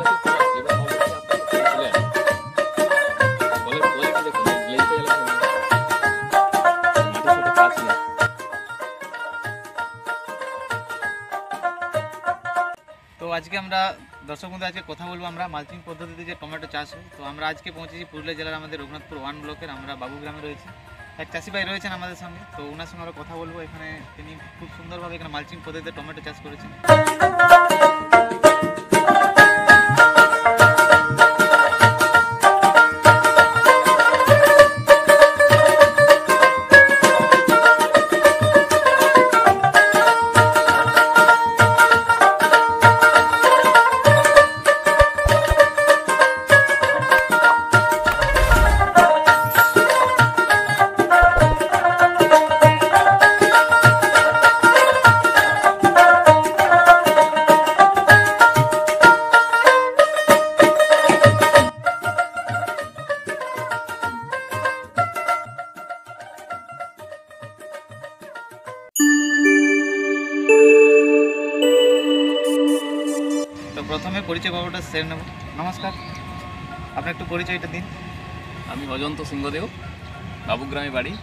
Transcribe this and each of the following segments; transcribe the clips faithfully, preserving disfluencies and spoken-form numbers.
তো আজকে আমরা দর্শক বন্ধু আজকে কথা বলবো আমরা মালচিং পদ্ধতিতে যে টমেটো চাষ হয়। তো আমরা আজকে পৌঁছেছি পুরুলিয়া জেলার আমাদের রঘুনাথপুর ওয়ান ব্লকের আমরা বাবু গ্রামে রয়েছি। এক চাষি ভাই রয়েছেন আমাদের সঙ্গে, তো ওনার সঙ্গে আমরা কথা বলবো। এখানে তিনি খুব সুন্দরভাবে এখানে মালচিং পদ্ধতিতে টমেটো চাষ করেছেন। প্রথমে পরিচয় পর্বটা সেরে নেব। নমস্কার, আপনার একটু পরিচয়টা দিন। আমি অজন্ত সিংহদেও, বাবুগ্রামে বাড়ি।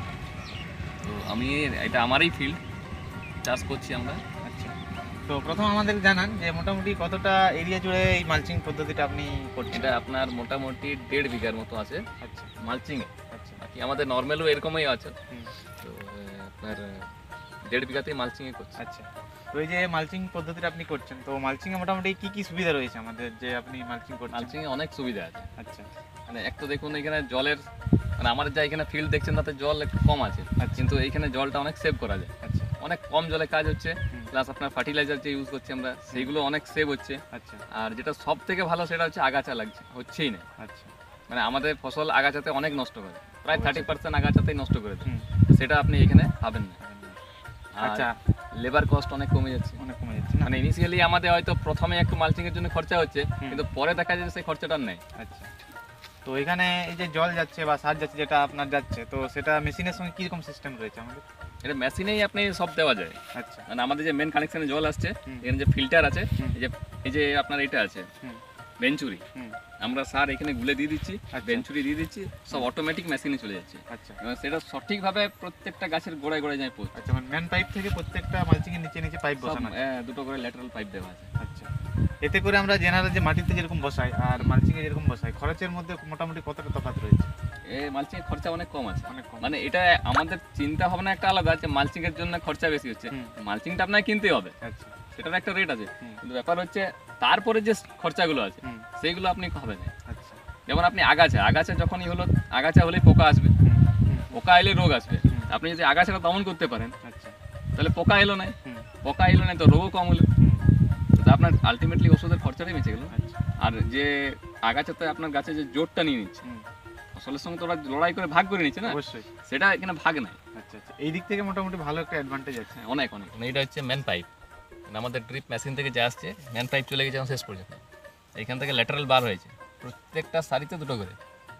তো আমি এটা আমারই ফিল্ড, চাষ করছি আমরা। আচ্ছা, তো প্রথম আমাদের জানান যে মোটামুটি কতটা এরিয়া জুড়ে এই মালচিং পদ্ধতিটা আপনি করছেন? এটা আপনার মোটামুটি দেড় বিঘার মতো আছে। আচ্ছা, মালচিংয়ে। আচ্ছা, বাকি আমাদের নর্মালও এরকমই আছে। তো আপনার দেড় বিঘাতেই মালচিংয়ে করছি। আচ্ছা, তো এই যে মালচিং পদ্ধতিটা আপনি করছেন, তো মালচিংয়ে মোটামুটি কি কি সুবিধা রয়েছে আমাদের যে আপনি মালচিং করছেন? মালচিংয়ে অনেক সুবিধা আছে। আচ্ছা, মানে এক তো দেখুন এখানে জলের, মানে আমাদের যা এখানে ফিল্ড দেখছেন তাতে জল একটু কম আছে, কিন্তু এইখানে জলটা অনেক সেভ করা যায়। আচ্ছা, অনেক কম জলে কাজ হচ্ছে, প্লাস আপনার ফার্টিলাইজার যে ইউজ করছি আমরা সেইগুলো অনেক সেভ হচ্ছে। আচ্ছা, আর যেটা সব থেকে ভালো সেটা হচ্ছে আগাছা লাগছে হচ্ছেই না। আচ্ছা, মানে আমাদের ফসল আগাছাতে অনেক নষ্ট করে, প্রায় থার্টি পার্সেন্ট আগাছাতেই নষ্ট করে দেয়। হুম, সেটা আপনি এখানে পাবেন না। আচ্ছা, লেবার কস্ট অনেক কমে যাচ্ছে। অনেক কমে যাচ্ছে না? মানে ইনিশিয়ালি আমাদের হয়তো প্রথমে একটু মালচিং এর জন্য খরচা হচ্ছে, কিন্তু পরে দেখা যায় সেই খরচাটা নেই। আচ্ছা, তো এখানে এই যে জল যাচ্ছে বা সার যাচ্ছে যেটা আপনার যাচ্ছে, তো সেটা মেশিনের সঙ্গে কিরকম সিস্টেম রয়েছে আমাদের? এটা মেশিনেই আপনি সব দেওয়া যায়। আচ্ছা, মানে আমাদের যে মেন কানেকশনে জল আসছে, হুম, এখানে যে ফিল্টার আছে, হুম, এই যে এই যে আপনার এটা আছে হুম, বেঞ্চুরি, হুম, আমরা সার এখানে গুলে দিয়ে দিচ্ছি, আচ্ছা, বেঞ্চুরি দিয়ে দিচ্ছি, সব অটোমেটিক মেশিনে চলে যাচ্ছে। আচ্ছা, এবং সেটা সঠিকভাবে প্রত্যেকটা গাছের গোড়ায় গোড়ায় যায় পৌঁছে। আচ্ছা, মানে মেন পাইপ থেকে প্রত্যেকটা মালচিং এর নিচে নিচে পাইপ সব বসানো আছে? হ্যাঁ, দুটো করে ল্যাটারাল পাইপ দেওয়া আছে। আচ্ছা, এতে করে আমরা জেনারেল যে মাটিতে যেরকম বসাই আর মালচিং এ যেরকম বসাই, খরচের মধ্যে মোটামুটি কতটা তফাৎ রয়েছে? এই মালচিং এর খরচা অনেক কম আছে। অনেক কম। মানে এটা আমাদের চিন্তা ভাবনা একটা আলাদা, যে মালচিং এর জন্য খরচা বেশি হচ্ছে। হুম, মালচিংটা আপনাকে কিনতে হবে, আচ্ছা, সেটার একটা রেট আছে, হুম, কিন্তু ব্যাপার হচ্ছে তারপরে যে খরচাগুলো আছে হুম, সেইগুলো আপনি হবে না। আচ্ছা, যেমন আপনি আগাছা আগাছা যখনই হলো, আগাছা হলেই পোকা আসবে, হুম, হুম, পোকা এলে রোগ আসবে। হুম, আপনি যদি আগাছাটা দমন করতে পারেন, আচ্ছা, তাহলে পোকা এলো না, হুম, পোকা এলো না তো রোগও কম হলো। হুম, তো আপনার আলটিমেটলি ওষুধের খরচাটাই বেঁচে গেল। আচ্ছা, আর যে আগাছাতে আপনার গাছে যে জোরটা নিয়ে নিচ্ছে, হুম, ফসলের সঙ্গে তো ওরা লড়াই করে ভাগ করে নিচ্ছে না, অবশ্যই, সেটা এখানে ভাগ নাই। আচ্ছা, আচ্ছা, এই দিক থেকে মোটামুটি ভালো একটা অ্যাডভান্টেজ আছে। হ্যাঁ, অনেক অনেক। এটা হচ্ছে মেন পাইপ, আমাদের ড্রিপ মেশিন থেকে যে আসছে মেন পাইপ চলে গেছে শেষ পর্যন্ত, এইখান থেকে ল্যাটারাল বার হয়েছে প্রত্যেকটা সারিতে দুটো করে।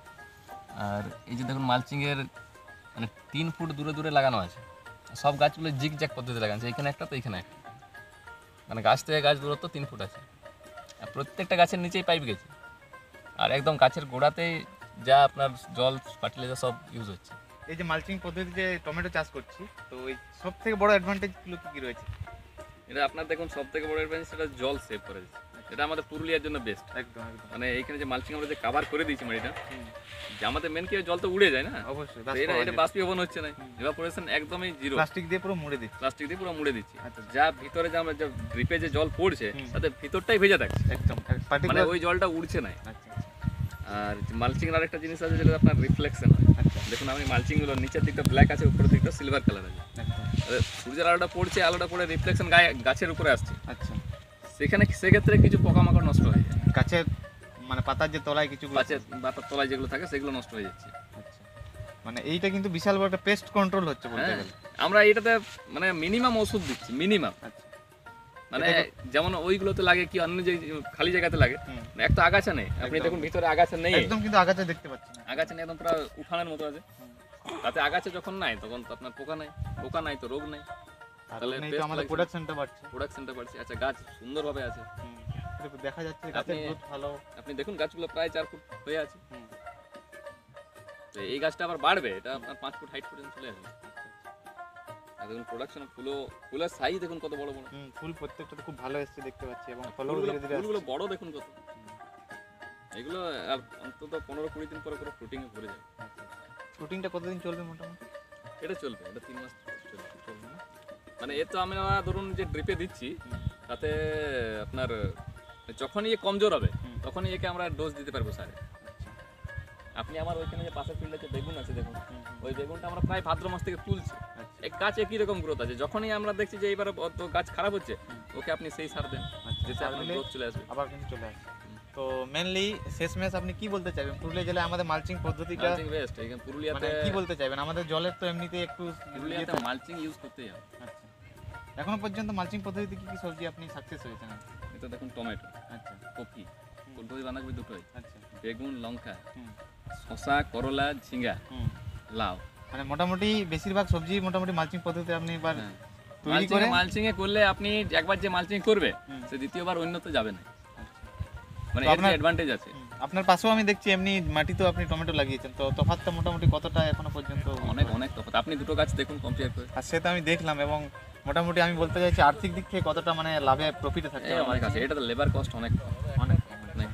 আর এই যে দেখুন মালচিংয়ের মানে তিন ফুট দূরে দূরে লাগানো আছে, সব গাছগুলো জিগ জ্যাক পদ্ধতি লাগানো আছে, এখানে একটা তো এখানে একটা, মানে গাছ থেকে গাছ দূরত্ব তিন ফুট আছে। আর প্রত্যেকটা গাছের নিচেই পাইপ গেছে, আর একদম গাছের গোড়াতেই যা আপনার জল ফার্টিলাইজার সব ইউজ হচ্ছে। এই যে মালচিং পদ্ধতিতে টমেটো চাষ করছি, তো এই সব থেকে বড় অ্যাডভান্টেজগুলো কি কি রয়েছে? এটা আপনার দেখুন সব থেকে বড় অ্যাডভান্টেজ, সেটা জল সেভ করে দিচ্ছে। এটা আমাদের পুরুলিয়ার জন্য বেস্ট। একদম, একদম, মানে এইখানে যে মালচিং আমরা যে কভার করে দিয়েছি মাটিটা, হুম, যে আমাদের মেন কি জল তো উড়ে যায় না, অবশ্যই, তো এটা এটা বাষ্পীভবন হচ্ছে না, এভাপোরেশন একদমই জিরো। প্লাস্টিক দিয়ে পুরো মুড়ে দিচ্ছি। প্লাস্টিক দিয়ে পুরো মুড়ে দিচ্ছি, আচ্ছা, যা ভিতরে যে আমরা যে ড্রিপে যে জল পড়ছে হুম, তাতে ভিতরটাই ভেজা থাকছে, একদম, মানে পার্টিকুলার, ওই জলটা উড়ছে না। আচ্ছা, আর মালচিং এর আরেকটা জিনিস আছে যেটা আপনার রিফ্লেকশন হয়। আচ্ছা, দেখুন আপনি মালচিং গুলো নিচের দিকটা ব্ল্যাক আছে, উপরের দিকটা সিলভার কালার আছে, একদম, সূর্যের আলোটা পড়ছে, আলোটা পড়ে রিফ্লেকশন গায়ে গাছের উপরে আসছে, আচ্ছা, সেখানে সেক্ষেত্রে কিছু পোকামাকড় নষ্ট হয়ে যায়, গাছের মানে পাতার যে তলায় কিছু গাছের পাতার তলায় যেগুলো থাকে সেগুলো নষ্ট হয়ে যাচ্ছে। আচ্ছা, মানে এইটা কিন্তু বিশাল বড় একটা পেস্ট কন্ট্রোল হচ্ছে বলতে হ্যাঁ, গেলে। আমরা এটাতে মানে মিনিমাম ওষুধ দিচ্ছি, মিনিমাম। আচ্ছা, মানে যেমন ওইগুলোতে লাগে কি অন্য যে খালি জায়গাতে লাগে, হুম, একটা আগাছা নেই, আপনি একদম। দেখুন ভিতরে আগাছা নেই, একদম, কিন্তু আগাছা দেখতে পাচ্ছি না। আগাছা নেই, একদম পুরো উঠানের মতো আছে। তাতে আগাছা যখন নাই তখন তো আপনার পোকা নাই, পোকা নাই তো রোগ নাই, তাহলে তো আমাদের প্রোডাকশনটা বাড়ছে। প্রোডাকশনটা বাড়ছে। আচ্ছা, গাছ সুন্দরভাবে আছে, হুম, দেখো, দেখা যাচ্ছে গাছের আপনি- গ্রোথ ভালো। আপনি দেখুন গাছগুলো প্রায় চার ফুট হয়ে আছে। হুম। তো এই গাছটা আবার বাড়বে, এটা আপনার পাঁচ ফুট হাইট পর্যন্ত চলে আসবে। আর দেখুন প্রোডাকশন, ফুলও ফুলের সাইজ দেখুন কত বড় বড়। হুম, ফুল প্রত্যেকটা তো খুব ভালো এসছে দেখতে পাচ্ছি, এবং ফলও ফুলগুলো ধীরে ধীরে ফুলগুলো আসছে। বড় দেখুন কত। এগুলো আর অন্তত পনেরো কুড়ি দিন পরে করে ফ্রুটিং এ ভরে যাবে। শুটিংটা কতদিন চলবে মোটামুটি? এটা চলবে, এটা তিন মাস চলবে। চলবে না? মানে এ তো আমরা ধরুন যে ড্রিপে দিচ্ছি, তাতে আপনার যখনই এ কমজোর হবে হুম। তখনই একে আমরা ডোজ দিতে পারবো সারে। আপনি আমার ওইখানে যে পাশের ফিল্ড আছে বেগুন আছে দেখুন, হুম, হুম। ওই বেগুনটা আমরা প্রায় ভাদ্র মাস থেকে তুলছি। আচ্ছা, এক গাছ একই রকম গ্রোথ আছে, যখনই আমরা দেখছি যে এইবার অত গাছ খারাপ হচ্ছে, হুম। ওকে আপনি সেই সার দেন, আচ্ছা, যেতে সার আপনার দিলে গ্রোথ চলে আসবে। আবার কিন্তু চলে আসে। তো মেনলি শেষমেশ আপনি কি বলতে চাইবেন পুরুলিয়া জেলায় আমাদের মালচিং পদ্ধতিটা, মালচিং বেস্ট। এখানে মানে পুরুলিয়াতে কি বলতে চাইবেন? আমাদের জলের তো এমনিতে একটু পুরুলিয়াতে ইয়ে তো- মালচিং ইউজ করতেই হবে। আচ্ছা, এখনো পর্যন্ত মালচিং পদ্ধতিতে কি কি সবজি আপনি সাকসেস হয়েছেন? এটা দেখুন টমেটো, আচ্ছা, কপি, ফুলকপি, বাঁধাকপি দুটোই, আচ্ছা, বেগুন, লঙ্কা, হুম, শসা, করলা, ঝিঙ্গা, হুম। লাউ। মানে মোটামুটি বেশিরভাগ সবজি মোটামুটি মালচিং পদ্ধতিতে আপনি এবার হ্যাঁ। তৈরি মালচিং করে। মালচিং এ করলে আপনি একবার যে মালচিং করবে হুম। সে দ্বিতীয়বার অন্যতে যাবে না। আচ্ছা। মানে তো এর আপনার- অ্যাডভান্টেজ আছে। হুম, আপনার পাশেও আমি দেখছি এমনি মাটিতেও আপনি টমেটো লাগিয়েছেন, তো তফাৎটা মোটামুটি কতটা এখনো পর্যন্ত? অনেক অনেক তফাৎ। আপনি দুটো গাছ দেখুন কম্পেয়ার করে। আর সেটা আমি দেখলাম, এবং মোটামুটি আমি বলতে চাইছি আর্থিক দিক থেকে কতটা মানে লাভে প্রফিটে থাকছে এই আমার কাছে এটা তো লেবার কস্ট অনেক কম। অনেক কম। অনেক।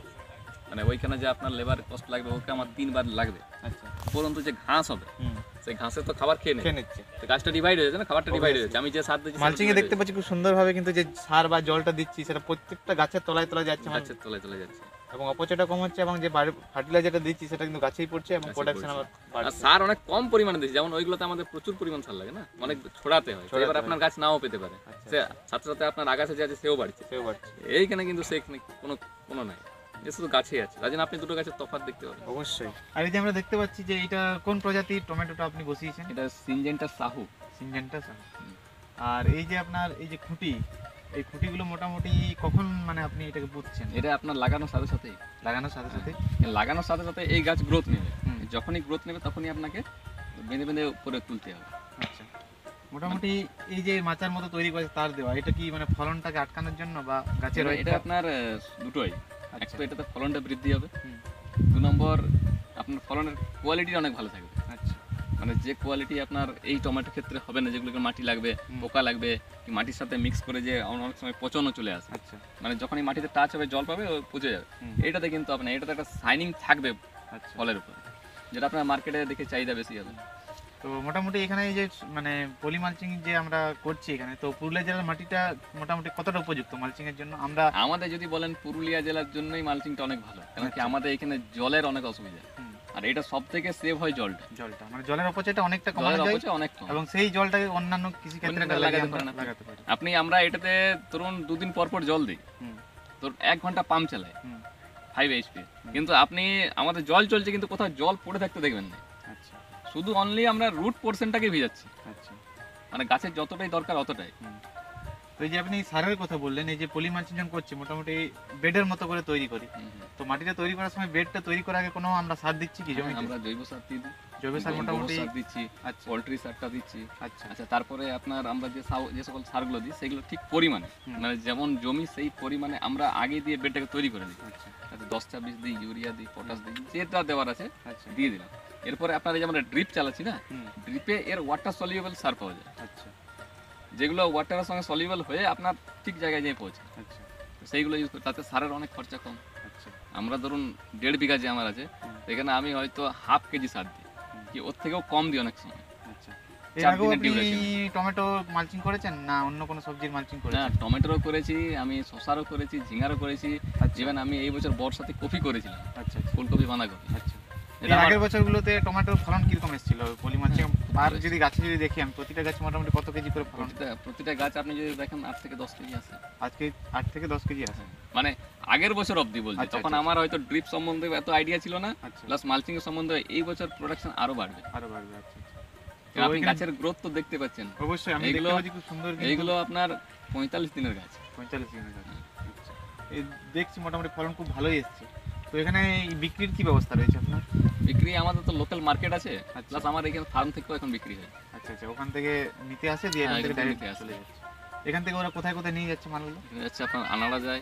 মানে ওইখানে যে আপনার লেবার কস্ট লাগবে ওকে আমার তিনবার লাগবে, আচ্ছা, উপরন্তু যে ঘাস হবে হুম, সেই ঘাসে তো খাবার খেয়ে নেই, খেয়ে নিচ্ছে। তো গাছটা ডিভাইড হয়ে যাচ্ছে না, খাবারটা ডিভাইড হয়ে যাচ্ছে। আমি যে সার দিচ্ছি মালচিং এ দেখতে পাচ্ছি খুব সুন্দরভাবে কিন্তু যে সার বা জলটা দিচ্ছি সেটা প্রত্যেকটা গাছের তলায় তলায় যাচ্ছে, মানে গাছের তলায় চলে যাচ্ছে। এবং অপচয়টা কম হচ্ছে, এবং যে ফার্টিলাইজারটা দিচ্ছি সেটা কিন্তু গাছেই পড়ছে, এবং গাছেই প্রোডাকশন পড়ছে। আবার আর বাড়ছে। সার অনেক কম পরিমাণে দিচ্ছি, যেমন ওইগুলোতে আমাদের প্রচুর পরিমাণ সার লাগে না, অনেক ছড়াতে হয়। তো ছড়াতে এবার হয়। আপনার গাছ নাও পেতে পারে, আচ্ছা, সে সাথে সাথে আপনার আগাছে যে আছে সেও বাড়ছে। সেও বাড়ছে। এইখানে কিন্তু সেখানে কোনো কোনো নাই, এ শুধু গাছেই আছে। তার জন্য আপনি দুটো গাছের তফাৎ দেখতে পাবেন। অবশ্যই। আর এই যে আমরা দেখতে পাচ্ছি যে এটা কোন প্রজাতির টমেটোটা আপনি বসিয়েছেন? এটা সিনজেন্টার সাহু। সিনজেন্টা। হুম। আর এই যে আপনার এই যে খুঁটি, এই খুঁটিগুলো মোটামুটি কখন মানে আপনি এটাকে পুঁতছেন? এটা আপনার লাগানোর সাথে সাথেই লাগানোর সাথে সাথে? লাগানোর সাথে সাথে এই গাছ গ্রোথ নেবে। হুম। যখনই গ্রোথ নেবে তখনই আপনাকে বেঁধে বেঁধে উপরে তুলতে হবে। আচ্ছা, মোটামুটি এই যে মাচার মতো তৈরি করে তার দেওয়া, এটা কি মানে ফলনটাকে আটকানোর জন্য বা গাছের এটা- এটা রোগটা- আপনার আহ, দুটোই। এক আচ্ছা, তো এটাতে ফলনটা বৃদ্ধি হবে, হুম, দু নম্বর আপনার ফলনের কোয়ালিটি অনেক ভালো থাকবে। আচ্ছা, মানে যে কোয়ালিটি আপনার এই টমেটোর ক্ষেত্রে হবে না, যেগুলোকে মাটি লাগবে, হুম। পোকা লাগবে, কি মাটির সাথে মিক্স করে যে অনেক সময় পচনও চলে আসে। আচ্ছা, মানে যখনই মাটিতে টাচ হবে জল পাবে ও পচে যাবে। হুম, এইটাতে কিন্তু আপনার এটাতে একটা শাইনিং থাকবে আচ্ছা। ফলের উপর, যেটা আপনার মার্কেটে দেখে চাহিদা বেশি হবে। তো মোটামুটি এখানে এই যে মানে পলি মালচিং যে আমরা করছি এখানে, তো পুরুলিয়া জেলার মাটিটা মোটামুটি কতটা উপযুক্ত মালচিং এর জন্য? আমরা আমাদের যদি বলেন পুরুলিয়া জেলার জন্যই মালচিংটা অনেক ভালো, কারণ কি আচ্ছা। আমাদের এখানে জলের অনেক অসুবিধা, হুম, আর এটা সব থেকে সেভ হয় জলটা। জলটা মানে জলের অপচয়টা অনেকটা কমানো জলের যায়, অপচয় অনেক কম। এবং সেই জলটাকে অন্যান্য কৃষি ক্ষেত্রে অন্যান্য লাগিয়ে লাগাতে আমরা পারেন আপনি। লাগাতে পারি। আপনি আমরা এটাতে ধরুন দুদিন পর পর জল দিই, হুম, তো এক ঘন্টা পাম্প চালাই হুম, ফাইভ এইচপি, কিন্তু আপনি আমাদের জল চলছে কিন্তু কোথাও জল পড়ে থাকতে দেখবেন না, আচ্ছা, শুধু অনলি আমরা রুট পোর্শনটাকে ভিজাচ্ছি, আচ্ছা, মানে গাছের যতটাই দরকার অতটাই। হুম। তো এই যে আপনি সারের কথা বললেন, এই যে পলি মালচিং যখন করছি মোটামুটি বেডের মতো করে তৈরি করি, হুম, হুম। তো মাটিটা তৈরি করার সময় বেডটা তৈরি করার আগে কোনো আমরা সার দিচ্ছি কি হ্যাঁ, জমিতে? আমরা জৈব সার দিয়ে দিই, জৈব সার গোবর মোটামুটি। সার দিচ্ছি, আচ্ছা, পোলট্রি সারটা দিচ্ছি। আচ্ছা, আচ্ছা, তারপরে আপনার আমরা যে সাও- যে সকল সারগুলো দিই সেগুলো ঠিক পরিমাণে, হুম। মানে যেমন জমি সেই পরিমাণে আমরা আগে দিয়ে বেডটাকে তৈরি করে দিই। আচ্ছা, আচ্ছা, দশ ছাব্বিশ দিই, ইউরিয়া দিই, পটাশ দিই, যেটা দেওয়ার আছে আচ্ছা, দিয়ে দিলাম। এরপরে আপনার এই যে আমরা ড্রিপ চালাচ্ছি না, হুম, ড্রিপে এর ওয়াটার সলিউবল সার পাওয়া যায়, আচ্ছা, যেগুলো ওয়াটারের সঙ্গে সলিউবল হয়ে আপনার ঠিক জায়গায় যেয়ে পৌঁছায়, আচ্ছা, তো সেইগুলো ইউজ করি, তাতে সারের অনেক খরচা কম। আচ্ছা, আমরা ধরুন দেড় বিঘা যে আমার আছে, হুম। এখানে আমি হয়তো হাফ কেজি সার দিই, হুম। কি ওর থেকেও কম দিই অনেক সময়। আচ্ছা। এর চার আগেও দিনের আপনি duration। টমেটো মালচিং করেছেন না অন্য কোনো সবজির মালচিং না, করেছেন? টমেটোরও করেছি আমি, শসারও করেছি, ঝিঙ্গারও করেছি, আচ্ছা, ইভেন আমি এই বছর বর্ষাতে কপি করেছিলাম, আচ্ছা, আচ্ছা, ফুলকপি, বাঁধাকপি। আচ্ছা। এর এটা আমার- আগের বছরগুলোতে টমেটোর ফলন কিরকম এসেছিল পলি মালচিং? খুব আর ভালো যদি গাছে যদি দেখি আমি প্রতিটা গাছে মোটামুটি কত কেজি করে ফলন? প্রতিটা প্রতিটা গাছ আপনি যদি দেখেন আট থেকে দশ কেজি আছে। আজকে আট থেকে দশ কেজি আছে। মানে আগের বছর অবধি বলছি, আচ্ছা, তখন আচ্ছা। আমার হয়তো ড্রিপ সম্বন্ধে এত আইডিয়া ছিল না, আচ্ছা, প্লাস মালচিং এর সম্বন্ধে এই বছর প্রোডাকশন আরো বাড়বে। আরো বাড়বে। আচ্ছা, আচ্ছা। তো আপনি ওইখানে- গাছের গ্রোথ তো দেখতে পাচ্ছেন, অবশ্যই আমি দেখতে এইগুলো- পাচ্ছি খুব সুন্দর কিন্তু এইগুলো আপনার পঁয়তাল্লিশ দিনের গাছ। পঁয়তাল্লিশ দিনের গাছ। আচ্ছা। এই দেখছি মোটামুটি ফলন খুব ভালোই এসছে। তো এখানে এই বিক্রির কি ব্যবস্থা রয়েছে আপনার? বিক্রি আমাদের তো লোকাল মার্কেট আছে, আচ্ছা। প্লাস আমার এখানে ফার্ম থেকেও এখন বিক্রি হয়। আচ্ছা, আচ্ছা, ওখান থেকে নিতে আসে দিয়ে এখান হ্যাঁ, থেকে এখান থেকে ডাইরেক্ট নিতে আসে। চলে যাচ্ছে। এখান থেকে ওরা কোথায় কোথায় নিয়ে যাচ্ছে মালগুলো? এখানে যাচ্ছে আপনার আনাড়া যায়,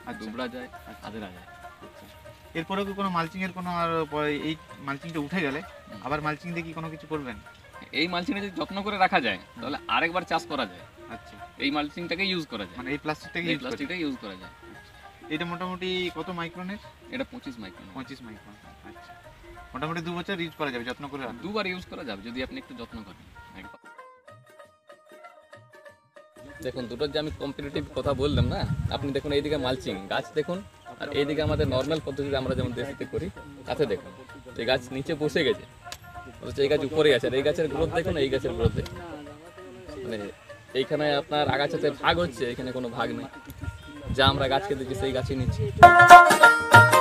আচ্ছা। দুবড়া যায়, আদেরা যায়। এরপরেও কি কোনো মালচিং এর কোনো আর পরে এই মালচিংটা উঠে গেলে হুম। আবার মালচিং দিয়ে কি কোনো কিছু করবেন? এই মালচিংটা যদি যত্ন করে রাখা যায় তাহলে আরেকবার চাষ করা যায়। আচ্ছা, এই মালচিংটাকে ইউজ করা যায়, মানে এই প্লাস্টিকটাকে এই ইউজ করি। প্লাস্টিকটাকে ইউজ করা যায়। এটা মোটামুটি কত মাইক্রনের? এটা পঁচিশ মাইক্রন। পঁচিশ মাইক্রন। আচ্ছা, মোটামুটি দু বছর ইউজ করা যাবে যত্ন করে রাখলে। দুবার ইউজ করা যাবে যদি আপনি একটু যত্ন করেন। একবার দেখুন, দুটোর যে আমি কম্পিটিটিভ কথা বললাম না, আপনি দেখুন এইদিকে মালচিং গাছ দেখুন, আর এইদিকে আমাদের নর্মাল পদ্ধতিতে আমরা যেমন দেশিতে করি তাতে দেখুন এই গাছ নিচে বসে গেছে, অথচ এই গাছ উপরে আছে। আর এই গাছের গ্রোথ দেখুন, এই গাছের গ্রোথ দেখুন, মানে এইখানে আপনার আগাছাতে ভাগ হচ্ছে, এখানে কোনো ভাগ নেই। যা আমরা গাছকে দিচ্ছি সেই গাছই নিচ্ছি।